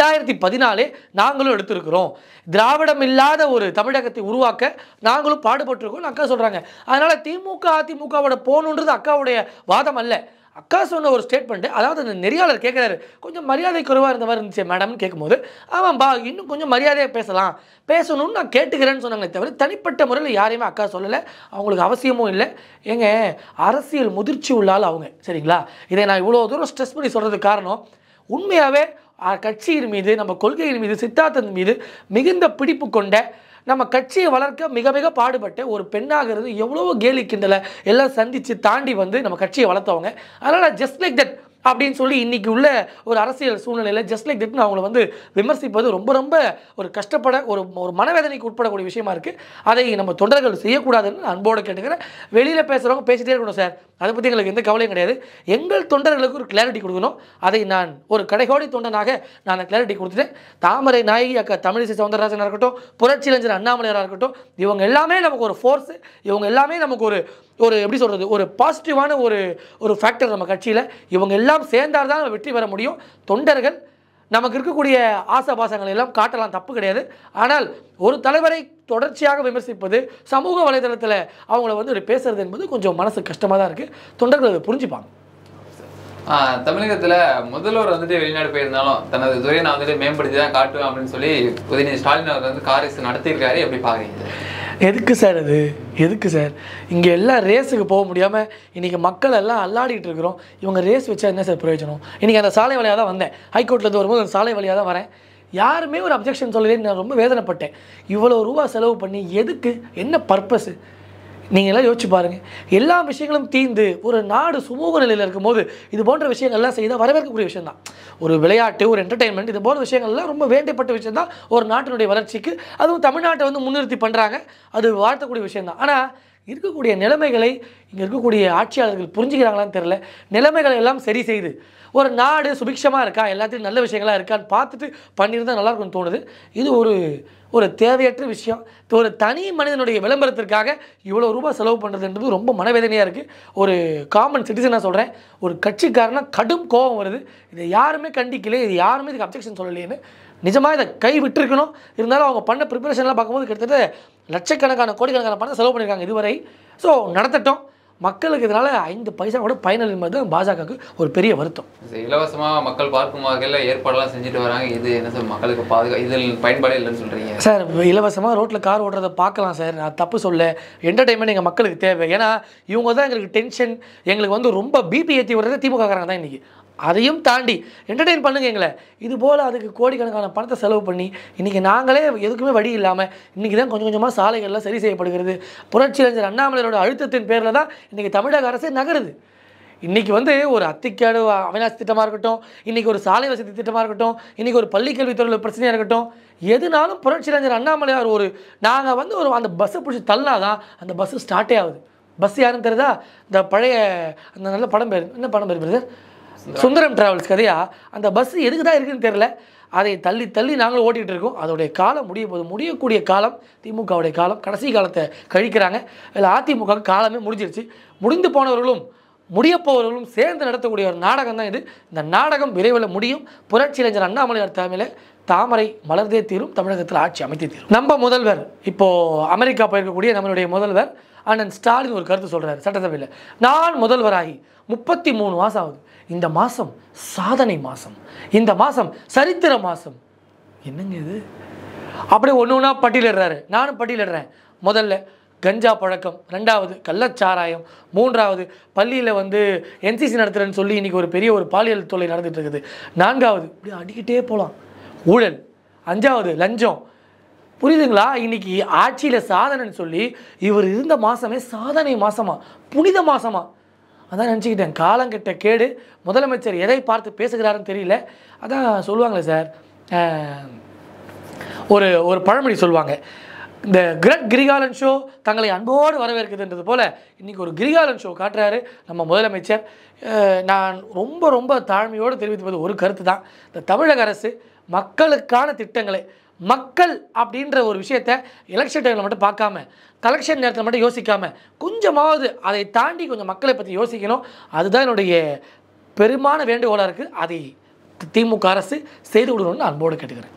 2014 நாங்களும் எடுத்திருக்கிறோம். திராவிடம் இல்லாத ஒரு தமிழகத்தை உருவாக்க நாங்களும் பாடுபட்டிருக்கோம் அக்கா சொல்கிறாங்க. அதனால் திமுக அதிமுகவோட போகணுன்றது அக்காவுடைய வாதம் அல்ல. அக்கா சொன்ன ஒரு ஸ்டேட்மெண்ட்டு, அதாவது அந்த நெறியாளர் கேட்குறாரு, கொஞ்சம் மரியாதை குறைவாக இருந்த மாதிரி இருந்துச்சு மேடம்னு கேட்கும்போது, ஆமாம்பா இன்னும் கொஞ்சம் மரியாதையாக பேசணும்னு நான் கேட்டுக்கிறேன்னு சொன்னாங்களே தவிர தனிப்பட்ட முறையில் யாரையுமே அக்கா சொல்லலை. அவங்களுக்கு அவசியமும் இல்லை. ஏங்க, அரசியல் முதிர்ச்சி உள்ளால் அவங்க, சரிங்களா? இதை நான் இவ்வளோ தூரம் ஸ்ட்ரெஸ் பண்ணி சொல்கிறதுக்கு காரணம், உண்மையாகவே கட்சியின் மீது, நம்ம கொள்கையின் மீது, சித்தாந்தத்தின் மீது மிகுந்த பிடிப்பு கொண்ட, நம்ம கட்சியை வளர்க்க மிக மிக பாடுபட்ட ஒரு பெண்ணாகிறது எவ்வளவோ கேலி கிண்டலை எல்லாம் சந்தித்து தாண்டி வந்து நம்ம கட்சியை வளர்த்தவங்க. அதனால் ஜஸ்ட் லைக் தட் அப்படின்னு சொல்லி இன்றைக்கி உள்ள ஒரு அரசியல் சூழ்நிலையில் ஜஸ்ட் லைக் தட்னு அவங்கள வந்து விமர்சிப்பது ரொம்ப ரொம்ப ஒரு கஷ்டப்பட ஒரு மனவேதனைக்கு உட்படக்கூடிய விஷயமா இருக்குது. அதை நம்ம தொண்டர்கள் செய்யக்கூடாதுன்னு நான் அன்போடு கேட்டுக்கிறேன். வெளியில் பேசுகிறவங்க பேசிகிட்டே இருக்கணும் சார், அதை பற்றி எங்களுக்கு எந்த கவலையும் கிடையாது. எங்கள் தொண்டர்களுக்கு ஒரு கிளாரிட்டி கொடுக்கணும். அதை நான் ஒரு கடைகோடி தொண்டனாக நான் அந்த கிளாரிட்டி கொடுத்துட்டேன். தாமரை நாயகி அக்கா தமிழிசை சவுந்தரராஜனாக இருக்கட்டும், புரட்சி இளைஞர் அண்ணாமலையாராக இருக்கட்டும், இவங்க எல்லாமே நமக்கு ஒரு ஃபோர்ஸு. இவங்க எல்லாமே நமக்கு ஒரு எப்படி சொல்கிறது, ஒரு பாசிட்டிவான ஒரு ஃபேக்டர் நம்ம கட்சியில். இவங்க எல்லாம் சேர்ந்தால் தான் வெற்றி பெற முடியும். தொண்டர்கள் நமக்கு இருக்கக்கூடிய ஆசாபாசங்கள் எல்லாம் காட்டலாம், தப்பு கிடையாது. ஆனால் ஒரு தலைவரை தொடர்ச்சியாக விமர்சிப்பது, சமூக வலைதளத்தில் அவங்கள வந்து பேசுறது என்பது கொஞ்சம் மனசு கஷ்டமாக தான் இருக்குது. தொண்டர்கள் அதை புரிஞ்சுப்பாங்க. தமிழகத்தில் முதல்வர் வந்துட்டு வெளிநாடு போயிருந்தாலும் தனது துறையை நான் வந்துட்டு மேம்படுத்தி தான் காட்டுவேன் அப்படின்னு சொல்லி உதயநிதி ஸ்டாலின் அவர் வந்து காரேஸ் நடத்தியிருக்காரு. எப்படி பார்க்குறீங்க? எதுக்கு சார் அது? எதுக்கு சார்? இங்கே எல்லாம் ரேஸுக்கு போக முடியாமல் இன்றைக்கி மக்கள் எல்லாம் அல்லாடிட்டு இருக்கிறோம். இவங்க ரேஸ் வச்சா என்ன சார் பிரயோஜனம்? இன்றைக்கி அந்த சாலை வழியாக தான் வந்தேன். ஹைகோர்ட்லேருந்து வரும்போது அந்த சாலை வழியாக தான் வரேன். யாருமே ஒரு அப்ஜெக்ஷன் சொல்லலே. நான் ரொம்ப வேதனைப்பட்டேன். இவ்வளோ ரூபா செலவு பண்ணி எதுக்கு? என்ன பர்பஸு? நீங்கள் எல்லாம் யோசிச்சு பாருங்கள். எல்லா விஷயங்களும் தீர்ந்து ஒரு நாடு சுமூக நிலையில் இருக்கும்போது இது போன்ற விஷயங்கள்லாம் செய்தால் வரவேற்கக்கூடிய விஷயம் தான். ஒரு விளையாட்டு, ஒரு என்டர்டெயின்மெண்ட், இது போன்ற விஷயங்கள்லாம் ரொம்ப வேண்டப்பட்ட விஷயம் தான் ஒரு நாட்டினுடைய வளர்ச்சிக்கு. அதுவும் தமிழ்நாட்டை வந்து முன்னிறுத்தி பண்ணுறாங்க, அது வாழ்த்தக்கூடிய விஷயந்தான். ஆனால் இருக்கக்கூடிய நிலைமைகளை இங்கே இருக்கக்கூடிய ஆட்சியாளர்கள் புரிஞ்சுக்கிறாங்களான்னு தெரில. நிலைமைகளை எல்லாம் சரி செய்து ஒரு நாடு சுபிக்ஷமாக இருக்கா, எல்லாத்தையும் நல்ல விஷயங்களாக இருக்கான்னு பார்த்துட்டு பண்ணியிருந்தால் நல்லாயிருக்கும்னு தோணுது. இது ஒரு தேவையற்ற விஷயம். ஒரு தனி மனிதனுடைய விளம்பரத்திற்காக இவ்வளோ ரூபாய் செலவு பண்ணுறதுன்றது ரொம்ப மனவேதனையாக இருக்குது. ஒரு காமன் சிட்டிசனாக சொல்கிறேன், ஒரு கட்சிக்காரனா கடும் கோபம் வருது. இதை யாருமே கண்டிக்கல, இது யாருமே இதுக்கு அப்ஜெக்ஷன் சொல்லலையேன்னு நிஜமாக இதை கை விட்டுருக்கணும். இருந்தாலும் அவங்க பண்ண ப்ரிப்பரேஷன்லாம் பார்க்கும்போது கிட்டத்தட்ட லட்சக்கணக்கான கோடிக்கணக்கான பணத்தை செலவு பண்ணியிருக்காங்க இதுவரை. ஸோ நடத்தட்டும். மக்களுக்கு இதனால் 5 பைசா கூட பயனில்லை என்பது தான் பாஜகவுக்கு ஒரு பெரிய வருத்தம். இலவசமாக மக்கள் பார்க்கும் வகையில் ஏற்பாடெல்லாம் செஞ்சுட்டு வராங்க. இது என்ன சார் மக்களுக்கு இதில் பயன்பாடு இல்லைன்னு சொல்கிறீங்க சார்? இலவசமாக ரோட்டில் கார் ஓட்டுறதை பார்க்கலாம் சார், நான் தப்பு சொல்ல. என்டர்டைன்மெண்ட் எங்கள் மக்களுக்கு தேவை. ஏன்னா இவங்க தான் எங்களுக்கு டென்ஷன், எங்களுக்கு வந்து ரொம்ப பிபி ஏற்றி விடுறது திமுககாரங்க தான் இன்றைக்கி. அதையும் தாண்டி என்டர்டெயின் பண்ணுங்க எங்களை. இது போல் அதுக்கு கோடிக்கணக்கான பணத்தை செலவு பண்ணி இன்றைக்கி நாங்களே எதுக்குமே வழி இல்லாமல் இன்றைக்கி தான் கொஞ்சம் கொஞ்சமாக சாலைகள்லாம் சரி செய்யப்படுகிறது. புரட்சியறிஞர் அண்ணாமலையோட அழுத்தத்தின் பேரில் தான் இன்றைக்கி தமிழக அரசே நகருது. இன்றைக்கி வந்து ஒரு அத்திக்காடு அவிநாசி திட்டமாக இருக்கட்டும், இன்றைக்கி ஒரு சாலை வசதி திட்டமாக இருக்கட்டும், இன்றைக்கி ஒரு பள்ளிக்கல்வித்துறையில் பிரச்சனையாக இருக்கட்டும், எதுனாலும் புரட்சியறிஞர் அண்ணாமலையார் நாங்கள் வந்து அந்த பஸ்ஸை பிடிச்சி தள்ளினாதான் அந்த பஸ்ஸு ஸ்டார்ட்டே ஆகுது. பஸ் யாருன்னு தெரியுதா? இந்த பழைய அந்த நல்ல படம் பேர் என்ன படம் பேர் பிரதர்? சுந்தரம் டிராவல்ஸ் கதையா. அந்த பஸ் எதுக்கு தான் இருக்குன்னு தெரியல, அதை தள்ளி தள்ளி நாங்களும் ஓட்டிகிட்டு இருக்கோம். அதோடைய காலம் முடியக்கூடிய காலம் திமுகவுடைய காலம். கடைசி காலத்தை கழிக்கிறாங்க. இல்லை அதிமுக காலமே முடிஞ்சிருச்சு. முடிந்து போனவர்களும் முடியப்போவர்களும் சேர்ந்து நடத்தக்கூடிய ஒரு நாடகம் தான் இது. இந்த நாடகம் விரைவில் முடியும். புரட்சியறிஞர் அண்ணாமலையார் தலைமையில் தாமரை மலர்ந்தே தீரும், தமிழகத்தில் ஆட்சி அமைத்தே தீரும். நம்ம முதல்வர் இப்போது அமெரிக்கா போயிருக்கக்கூடிய நம்மளுடைய முதல்வர் அண்ணன் ஸ்டாலின் ஒரு கருத்து சொல்கிறார் சட்டசபையில். நான் முதல்வராகி 33 மாதம் ஆகுது. இந்த மாதம் சாதனை மாதம், இந்த மாதம் சரித்திர மாதம். என்னங்க இது? அப்படியே ஒன்று ஒன்றா பட்டியலிடுறாரு. நானும் பட்டியலிடுறேன். முதல்ல கஞ்சா பழக்கம், 2வது கள்ளச்சாராயம், 3வது பள்ளியில் வந்து என்சிசி நடத்துகிறேன்னு சொல்லி இன்றைக்கி ஒரு பெரிய ஒரு பாலியல் தொல்லை நடந்துகிட்டு இருக்குது, 4வது இப்படி அடிக்கிட்டே போகலாம் ஊழல், 5வது லஞ்சம். புரியுதுங்களா? இன்றைக்கி ஆட்சியில் சாதனைன்னு சொல்லி இவர் இருந்த மாதமே சாதனை மாதமா, புனித மாதமா. அதான் நினச்சிக்கிட்டேன். காலங்கெட்ட கேடு. முதலமைச்சர் எதை பார்த்து பேசுகிறாருன்னு தெரியல. அதான் சொல்லுவாங்களே சார், ஒரு பழமொழி சொல்லுவாங்க, இந்த கிரட் கிரிகாலன் ஷோ தங்களை அன்போடு வரவேற்குதுன்றது போல் இன்றைக்கி ஒரு கிரிகாலன் ஷோ காட்டுறாரு நம்ம முதலமைச்சர். நான் ரொம்ப ரொம்ப தாழ்மையோடு தெரிவித்துவது ஒரு கருத்து தான். இந்த தமிழக அரசு மக்களுக்கான திட்டங்களை, மக்கள் அப்படின்ற ஒரு விஷயத்தை எலெக்ஷன் டைமில் மட்டும் பார்க்காம, கலெக்ஷன் நேரத்தில் மட்டும் யோசிக்காமல், கொஞ்சமாவது அதை தாண்டி கொஞ்சம் மக்களை பற்றி யோசிக்கணும். அதுதான் என்னுடைய பெருமான வேண்டுகோளாக இருக்குது. அதை திமுக அரசு செய்து கொடுக்கணும்னு அன்போடு கேட்டுக்கிறேன்.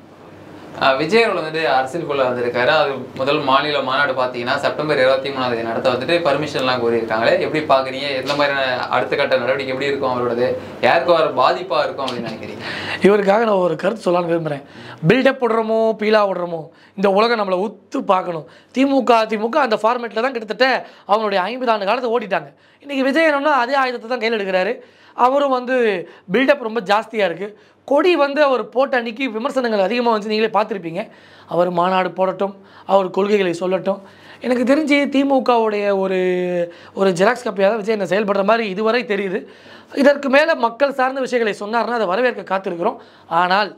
விஜய் அவர்கள் வந்துட்டு அரசியலுக்குள்ள வந்திருக்காரு. அது முதல் மாநில மாநாடு பார்த்தீங்கன்னா செப்டம்பர் 23 நடத்த வந்துட்டு பர்மிஷன்லாம் கோரியிருக்காங்களே, எப்படி பார்க்குறீங்க? எந்த மாதிரியான அடுத்த கட்ட நடவடிக்கை எப்படி இருக்கும் அவரோடது? யாருக்கு அவர் பாதிப்பாக இருக்கும் அப்படின்னு நினைக்கிறீங்க? இவருக்காக நான் ஒரு கருத்து சொல்லலாம்னு விரும்புகிறேன். பில்டப் விடுறோமோ பீலா விடுறோமோ இந்த உலகம் நம்மளை உத்து பார்க்கணும். திமுக அந்த ஃபார்மேட்டில் தான் கிட்டத்தட்ட அவங்களுடைய 50 ஆண்டு காலத்தை ஓட்டிட்டாங்க. இன்றைக்கி விஜய் என்னன்னா அதே ஆயுதத்தை தான் கையில் எடுக்கிறாரு. அவரும் வந்து பில்டப் ரொம்ப ஜாஸ்தியாக இருக்குது. கொடி வந்து அவர் போட்ட அன்றைக்கி விமர்சனங்கள் அதிகமாக வந்து நீங்களே பார்த்துருப்பீங்க. அவர் மாநாடு போடட்டும், அவர் கொள்கைகளை சொல்லட்டும். எனக்கு தெரிஞ்சு திமுகவுடைய ஒரு ஜெராக்ஸ் காப்பியாக தான் விஜய் என்ன செயல்படுற மாதிரி இதுவரை தெரியுது. இதற்கு மேலே மக்கள் சார்ந்த விஷயங்களை சொன்னார்னா அதை வரவேற்க காத்திருக்கிறோம். ஆனால்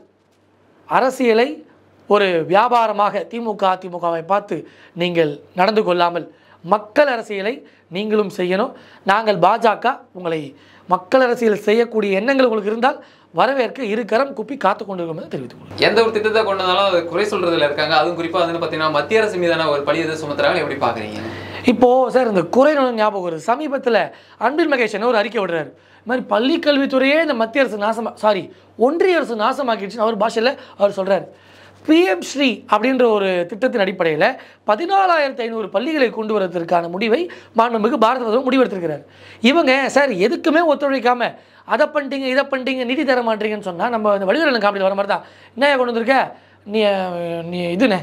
அரசியலை ஒரு வியாபாரமாக அதிமுகவை பார்த்து நீங்கள் நடந்து கொள்ளாமல் மக்கள் அரசியலை நீங்களும் செய்யணும். நாங்கள் பாஜக உங்களை மக்கள் அரசியல் செய்யக்கூடிய எண்ணங்கள் உங்களுக்கு இருந்தால் வரவேற்க இருக்கரம் குப்பி காத்து கொண்டிருக்கும் என்று தெரிவித்துக் கொள்ளும். எந்த ஒரு திட்டத்தை கொண்டு வந்தாலும் அது குறை சொல்றதுல இருக்காங்க. அதுவும் குறிப்பாக வந்து பார்த்தீங்கன்னா மத்திய அரசு மீதான ஒரு பழி எதை சுமத்துறாங்க, எப்படி பார்க்குறீங்க? இப்போது சார் இந்த குறைநோய் ஞாபகம் வருது. சமீபத்தில் அன்பில் மகேஷ் ஒரு அறிக்கை விடுறாரு. இது மாதிரி பள்ளி கல்வித்துறையே இந்த மத்திய அரசு ஒன்றிய அரசு நாசமாக்கிடுச்சுன்னு அவர் பாஷையில் அவர் சொல்கிறார். PM ஸ்ரீ அப்படின்ற ஒரு திட்டத்தின் அடிப்படையில் 14,500 பள்ளிகளை கொண்டு வரதற்கான முடிவை மாண்புமிகு பாரத பிரதமர் முடிவெடுத்திருக்கிறார். இவங்க சார் எதுக்குமே ஒத்துழைக்காமல் அதை பண்ணிட்டீங்க இதை பண்ணிட்டீங்க நிதி தர மாட்டீங்கன்னு சொன்னால் நம்ம இந்த வடிவேலன் காமெடியில் வர மாதிரி தான். என்ன கொண்டு வந்திருக்க நீ இதுண்ணே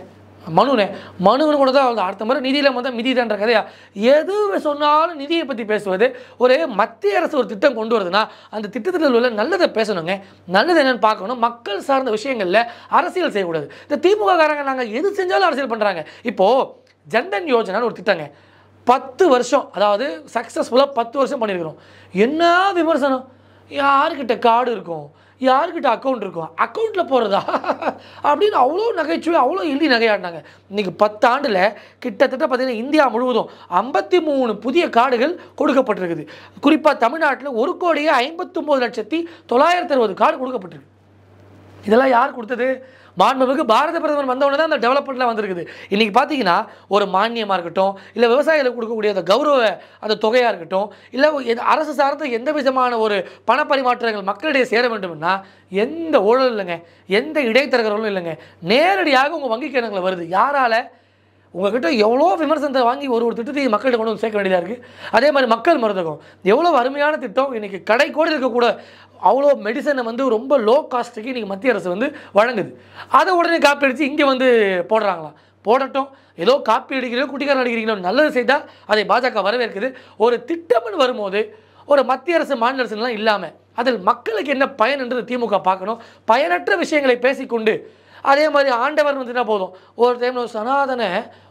மனுன்னு கூட தான் அடுத்த முறை நிதியில் மொத்தம் மிதி தான்ற கதையா. எது சொன்னாலும் நிதியை பற்றி பேசுவது. ஒரு மத்திய அரசு ஒரு திட்டம் கொண்டு வருதுன்னா அந்த திட்டத்தில் உள்ள நல்லதை பேசணுங்க. நல்லது என்னென்னு பார்க்கணும். மக்கள் சார்ந்த விஷயங்களில் அரசியல் செய்யக்கூடாது. இந்த திமுக காரங்க நாங்கள் எது செஞ்சாலும் அரசியல் பண்ணுறாங்க. இப்போது ஜன்தன் யோஜனான்னு ஒரு திட்டங்க, 10 வருஷம், அதாவது சக்ஸஸ்ஃபுல்லாக 10 வருஷம் பண்ணியிருக்கிறோம். என்ன விமர்சனம்? யாருக்கிட்ட கார்டு இருக்கும், யாருக்கிட்ட அக்கௌண்ட் இருக்கும், அக்கௌண்ட்டில் போகிறதா அப்படின்னு அவ்வளோ நகைச்சுவை, அவ்வளோ எள்ளி நகையாடினாங்க. இன்றைக்கி 10 ஆண்டில் கிட்டத்தட்ட பார்த்திங்கன்னா இந்தியா முழுவதும் 53 புதிய கார்டுகள் கொடுக்கப்பட்டிருக்குது. குறிப்பாக தமிழ்நாட்டில் 1,59,960,960 கார்டு கொடுக்கப்பட்டிருக்கு. இதெல்லாம் யார் கொடுத்தது? மாண்புமிகு பாரத பிரதமர் வந்தவொடனே தான் அந்த டெவலப்மெண்ட்லாம் வந்திருக்குது. இன்றைக்கி பார்த்தீங்கன்னா ஒரு மானியமாக இருக்கட்டும், இல்லை விவசாயிகளுக்கு கொடுக்கக்கூடிய அந்த கௌரவ அந்த தொகையாக இருக்கட்டும், இல்லை அரசு சார்ந்த எந்த விதமான ஒரு பணப்பரிமாற்றங்கள் மக்களிடையே சேர வேண்டும்னா எந்த ஊழலும் இல்லைங்க, எந்த இடைத்தரகர்களும் இல்லைங்க. நேரடியாக உங்கள் வங்கி கணக்கில் வருது. யாரால்? உங்கள்கிட்ட எவ்வளோ விமர்சனத்தை வாங்கி ஒரு திட்டத்தையும் மக்கள்கிட்ட கொண்டு வந்து சேர்க்க வேண்டியதாக இருக்குது. அதே மாதிரி மக்கள் மருந்தகம் எவ்வளோ அருமையான திட்டம். இன்றைக்கி கடை கூட இருக்கக்கூட அவ்வளோ மெடிசனை வந்து ரொம்ப லோ காஸ்ட்டுக்கு இன்றைக்கி மத்திய அரசு வந்து வழங்குது. அதை உடனே காப்பி அடித்து இங்கே வந்து போடுறாங்களாம். போடட்டும், ஏதோ காப்பி அடிக்கிறீங்களோ குட்டிக்காரன் அடிக்கிறீங்களோ, நல்லது செய்தால் அதை பாஜக வரவேற்குது. ஒரு திட்டம்னு வரும்போது ஒரு மத்திய அரசு மாநில அரசுலாம் இல்லாமல் அதில் மக்களுக்கு என்ன பயன் என்றது திமுக பார்க்கணும். பயனற்ற விஷயங்களை பேசிக்கொண்டு அதே மாதிரி ஆண்டவர் வந்துன்னா போதும். ஒரு டைமில் சனாதன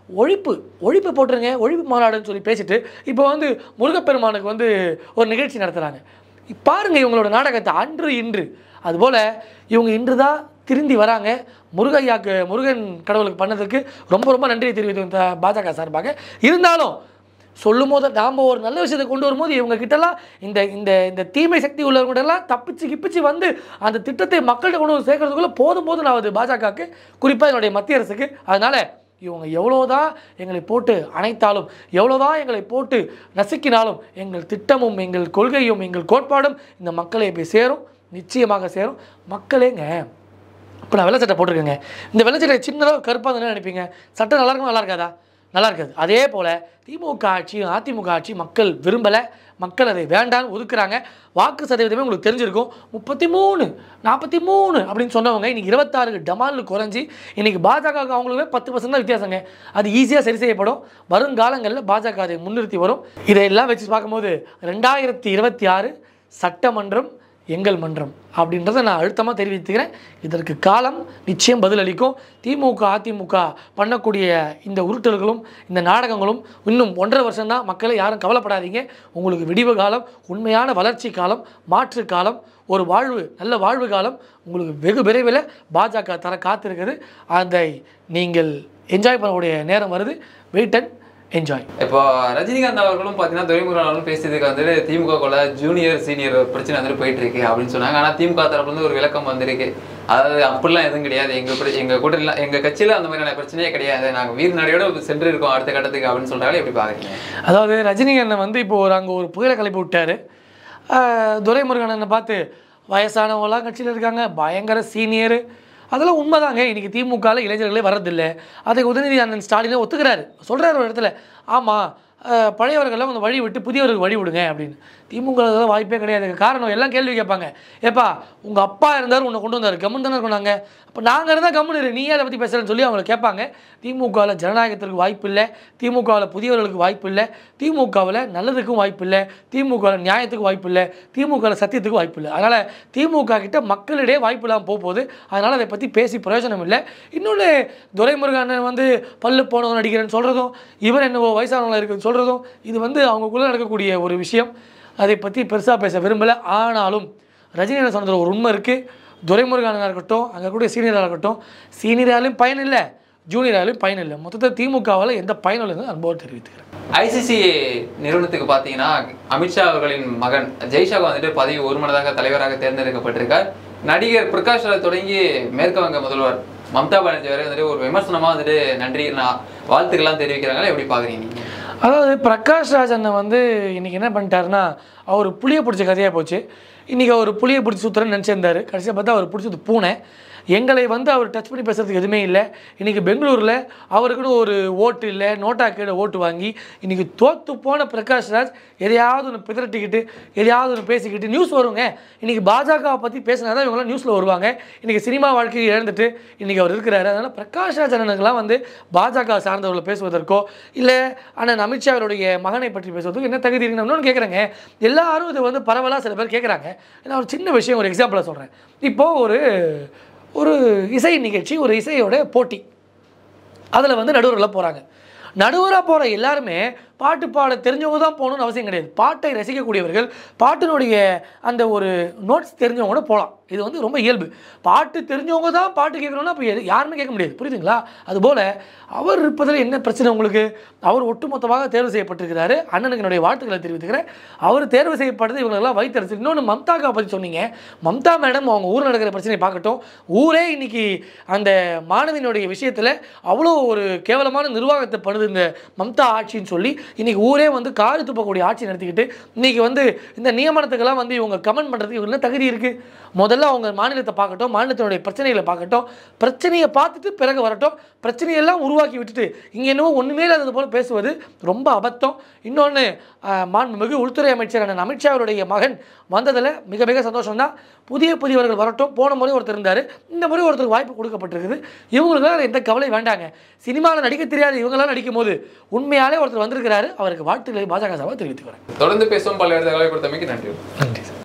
ஒழிப்பு போட்டுருங்க, ஒழிப்பு மாநாடுன்னு சொல்லி பேசிட்டு இப்போ வந்து முருகப்பெருமானுக்கு வந்து ஒரு நிகழ்ச்சி நடத்துகிறாங்க. பாருங்கள் இவங்களோட நாடகத்தை, அன்று இன்று. அதுபோல் இவங்க இன்று தான் திருந்தி வராங்க. முருகன் கடவுளுக்கு பண்ணதுக்கு ரொம்ப ரொம்ப நன்றியை தெரிவித்து பாஜக சார்பாக. இருந்தாலும் சொல்லும் போது நாம் ஒரு நல்ல விஷயத்தை கொண்டு வரும்போது இவங்க கிட்டலாம் இந்த இந்த இந்த தீமை சக்தி உள்ளவங்கள்டெல்லாம் கிப்பிச்சு வந்து அந்த திட்டத்தை மக்கள்கிட்ட கொண்டு வந்து சேர்க்கறதுக்குள்ளே போதும் ஆகுது பாஜகவுக்கு, குறிப்பாக என்னுடைய மத்திய அரசுக்கு. அதனால் இவங்க எவ்வளோதான் எங்களை போட்டு அணைத்தாலும், எவ்வளோதான் எங்களை போட்டு நசுக்கினாலும், எங்கள் திட்டமும் எங்கள் கொள்கையும் எங்கள் கோட்பாடும் இந்த மக்களை போய் சேரும், நிச்சயமாக சேரும். மக்களேங்க இப்போ நான் வெள்ளை சட்டை போட்டிருக்கேங்க. இந்த வெள்ளை சட்டை சின்னதாக கருப்பாக தானே நினைப்பீங்க. சட்டை நல்லா இருக்குமா? நல்லா இருக்காதா? நல்லா இருக்காது. அதே போல் திமுக ஆட்சியும் அதிமுக ஆட்சி மக்கள் விரும்பலை, மக்கள் அதை வேண்டான்னு ஒதுக்குறாங்க. வாக்கு சதவீதமே உங்களுக்கு தெரிஞ்சிருக்கும். 33, 43 அப்படின்னு சொன்னவங்க இன்றைக்கி 26 டமால்னு குறைஞ்சி இன்றைக்கி பாஜகவுக்கு அவங்களுமே 10% தான் வித்தியாசங்க. அது ஈஸியாக சரி செய்யப்படும். வருங்காலங்களில் பாஜக அதை முன்னிறுத்தி வரும். இதையெல்லாம் வச்சு பார்க்கும்போது 2026 சட்டமன்றம் எங்கள் மன்றம் அப்படின்றத நான் அழுத்தமாக தெரிவித்துக்கிறேன். இதற்கு காலம் நிச்சயம் பதிலளிக்கும். திமுக அதிமுக பண்ணக்கூடிய இந்த உருட்டல்களும் இந்த நாடகங்களும் இன்னும் 1.5 வருஷம்தான். மக்களை யாரும் கவலைப்படாதீங்க. உங்களுக்கு விடிவு காலம், உண்மையான வளர்ச்சி காலம், மாற்று காலம், ஒரு நல்ல வாழ்வு காலம் உங்களுக்கு வெகு விரைவில் பாஜக தர காத்திருக்குது. அதை நீங்கள் என்ஜாய் பண்ணக்கூடிய நேரம் வருது. Wait and enjoy. இப்போ ரஜினிகாந்த் அவர்களும் பார்த்தீங்கன்னா துரைமுருகன் அவர்களும் பேசியதுக்கு வந்துட்டு திமுகக்குள்ள ஜூனியர் சீனியர் பிரச்சனை வந்துட்டு போயிட்டு இருக்கு அப்படின்னு சொன்னாங்க. ஆனால் திமுக தரப்புல இருந்து ஒரு விளக்கம் வந்திருக்கு. அதாவது அப்படிலாம் எதுவும் கிடையாது, எங்கள் கூட்டத்தில் எங்கள் கட்சியில் அந்த மாதிரியான பிரச்சனையே கிடையாது, நாங்கள் வீர நடையோடு சென்று இருக்கோம் அடுத்த கட்டத்துக்கு அப்படின்னு சொல்கிறாங்க. எப்படி பார்க்குறீங்க? அதாவது ரஜினிகாந்த் வந்து இப்போ அங்கே ஒரு புயலை கிளப்பி விட்டார். துரைமுருகனை பார்த்து வயசானவங்களாம் கட்சியில் இருக்காங்க, பயங்கர சீனியரு, அதெல்லாம் உண்மைதாங்க. இன்றைக்கி திமுகவில் இளைஞர்களே வர்றதில்லை. அதை உதயநிதி அண்ணன் ஸ்டாலினே ஒத்துக்கிறாரு, சொல்கிறார் ஒரு இடத்துல. ஆமாம், பழையவர்கள்லாம் கொஞ்சம் வழி விட்டு புதியவர்களுக்கு வழி விடுங்க அப்படின்னு. திமுக வாய்ப்பே கிடையாது. காரணம் எல்லாம் கேள்வி கேட்பாங்க. ஏப்பா உங்கள் அப்பா இருந்தார், உன்னை கொண்டு வந்தார், கம்முன்னு தானே இருக்கோம் நாங்கள், அப்போ நாங்கள் இருந்தால் கம்முன்னு நீ அதை பற்றி பேசுகிறேன்னு சொல்லி அவங்களை கேட்பாங்க. திமுகவில் ஜனநாயகத்திற்கு வாய்ப்பு இல்லை, திமுகவில் புதியவர்களுக்கு வாய்ப்பு இல்லை, திமுகவில் நல்லதுக்கும் வாய்ப்பு இல்லை, திமுகவில் நியாயத்துக்கு வாய்ப்பு இல்லை, திமுகவில் சத்தியத்துக்கு வாய்ப்பு இல்லை. அதனால் திமுக கிட்ட மக்களிடையே வாய்ப்பு இல்லாமல் போகுது. அதனால் அதை பற்றி பேசி பிரயோஜனம் இல்லை. இன்னொன்று, துரைமுருகன் வந்து பல்லு போனவன் நடிக்கிறேன்னு சொல்கிறதும், இவர் என்னவோ வயசானவங்களாக இருக்குன்னு சொல்கிறதும், இது வந்து அவங்களுக்குள்ளே நடக்கக்கூடிய ஒரு விஷயம். அதை பற்றி பெருசாக பேச விரும்பலை. ஆனாலும் ரஜினி சொன்னதில் ஒரு உண்மை இருக்குது. துரைமுருகனாக இருக்கட்டும், அங்கே கூடிய சீனியராக இருக்கட்டும், சீனியராலையும் பயன் இல்லை, ஜூனியராலையும் பயன் இல்லை. மொத்தத்தில் திமுகவால் எந்த பயனும் இல்லைன்னு அனுபவம் தெரிவித்துக்கிறேன். ஐசிசி நிறுவனத்துக்கு பார்த்தீங்கன்னா அமித்ஷா அவர்களின் மகன் ஜெய்ஷா வந்துட்டு பதவி ஒருமனதாக தலைவராக தேர்ந்தெடுக்கப்பட்டிருக்கார். நடிகர் பிரகாஷ் ராஜ் தொடங்கி மேற்கு வங்க முதல்வர் மம்தா பானர்ஜி வரை வந்துட்டு ஒரு விமர்சனமாக வந்துட்டு நன்றி வாழ்த்துக்கள்லாம் தெரிவிக்கிறாங்களா, எப்படி பார்க்குறீங்க நீங்கள்? அதாவது பிரகாஷ் ராஜ் அண்ணன் வந்து இன்றைக்கி என்ன பண்ணிட்டாருன்னா, அவர் புளியை பிடிச்ச கதையாக போச்சு. இன்றைக்கி அவர் புளியை பிடிச்சி சுற்றுறேன்னு நினச்சிருந்தார். கடைசியாக பார்த்தா அவர் பிடிச்சது பூனை. எங்களை வந்து அவர் டச் பண்ணி பேசுகிறதுக்கு எதுவுமே இல்லை. இன்றைக்கி பெங்களூரில் அவருக்குன்னு ஒரு ஓட்டு இல்லை, நோட்டா கீழே ஓட்டு வாங்கி இன்றைக்கி தோற்று போன பிரகாஷ் ராஜ் எதையாவது ஒன்று பிதறட்டிக்கிட்டு எதையாவது ஒன்று பேசிக்கிட்டு நியூஸ் வருங்க. இன்றைக்கி பாஜகவை பற்றி பேசினா தான் இவங்களாம் நியூஸில் வருவாங்க. இன்றைக்கி சினிமா வாழ்க்கையை இழந்துட்டு இன்றைக்கி அவர் இருக்கிறாரு. அதனால் பிரகாஷ் ராஜ் அண்ணனுக்கெல்லாம் வந்து பாஜக சார்ந்தவர்களை பேசுவதற்கோ இல்லை அண்ணன் அமித்ஷாவுடைய மகனை பற்றி பேசுவதற்கோ என்ன தகுதி இருக்குன்னு இன்னொன்று கேட்குறேங்க. எல்லாரும் இதை வந்து பரவலாக சில பேர் கேட்குறாங்க. நான் ஒரு சின்ன விஷயம், ஒரு எக்ஸாம்பிளாக சொல்கிறேன். இப்போது ஒரு இசை நிகழ்ச்சி, ஒரு இசையோட போட்டி, அதில் வந்து நடுவர்களாக போகிறாங்க. நடுவராக போகிற எல்லாருமே பாட்டு பாட தெரிஞ்சவங்க தான் போகணும்னு அவசியம் கிடையாது. பாட்டை ரசிக்கக்கூடியவர்கள், பாட்டினுடைய அந்த ஒரு நோட்ஸ் தெரிஞ்சவங்க கூட போகலாம். இது வந்து ரொம்ப இயல்பு. பாட்டு தெரிஞ்சவங்க தான் பாட்டு கேட்கணும்னா அப்போ யாருமே கேட்க முடியாது. புரியுதுங்களா? அதுபோல் அவர் இருப்பதில் என்ன பிரச்சனை உங்களுக்கு? அவர் ஒட்டுமொத்தமாக தேர்வு செய்யப்பட்டிருக்கிறாரு. அண்ணனுக்கு என்னுடைய வாழ்த்துக்களை தெரிவித்துக்கிறேன். அவர் தேர்வு செய்யப்பட்டது இவங்களெல்லாம் வைத்தரசு. இன்னொன்று மம்தாக்கா பற்றி சொன்னீங்க. மம்தா மேடம் அவங்க ஊரில் நடக்கிற பிரச்சனையை பார்க்கட்டும். ஊரே இன்னைக்கு அந்த மாணவியினுடைய விஷயத்தில் அவ்வளோ ஒரு கேவலமான நிர்வாகத்தை பண்ணுது இந்த மம்தா ஆட்சின்னு சொல்லி இன்னைக்கு ஊரே வந்து காரி துப்பக்கூடிய ஆட்சி நடத்திக்கிட்டு இன்னைக்கு வந்து இந்த நியமனத்துக்கெல்லாம் வந்து இவங்க கமெண்ட் பண்ணுறதுக்கு இவங்க தகுதி இருக்குது. முதல்ல அவங்க மாநிலத்தை பார்க்கட்டும், மாநிலத்தினுடைய பிரச்சனைகளை பார்க்கட்டும், பிரச்சனையை பார்த்துட்டு பிறகு வரட்டும். பிரச்சனையெல்லாம் உருவாக்கி விட்டுட்டு இங்கே என்னவோ ஒன்றுமே இல்லாதது போல் பேசுவது ரொம்ப அபத்தம். இன்னொன்று மாண்புமிகு உள்துறை அமைச்சரான அமித்ஷா அவருடைய மகன் வந்ததில் மிக மிக சந்தோஷம்தான். புதியவர்கள் வரட்டும். போன முறை ஒருத்தர் இருந்தார், இந்த முறை ஒருத்தருக்கு வாய்ப்பு கொடுக்கப்பட்டிருக்குது. இவங்களுக்குலாம் எந்த கவலை வேண்டாங்க. சினிமாவில் நடிக்க தெரியாது இவங்களாம் நடிக்கும் போது உண்மையாலே ஒருத்தர் வந்திருக்கிறாரு. அவருக்கு வாழ்த்துக்களை பாஜக சார்பாக தெரிவித்துக்கிறேன். தொடர்ந்து பேசும் பல்வேறு தகவலை கொடுத்தமைக்கு நன்றி. நன்றி சார்.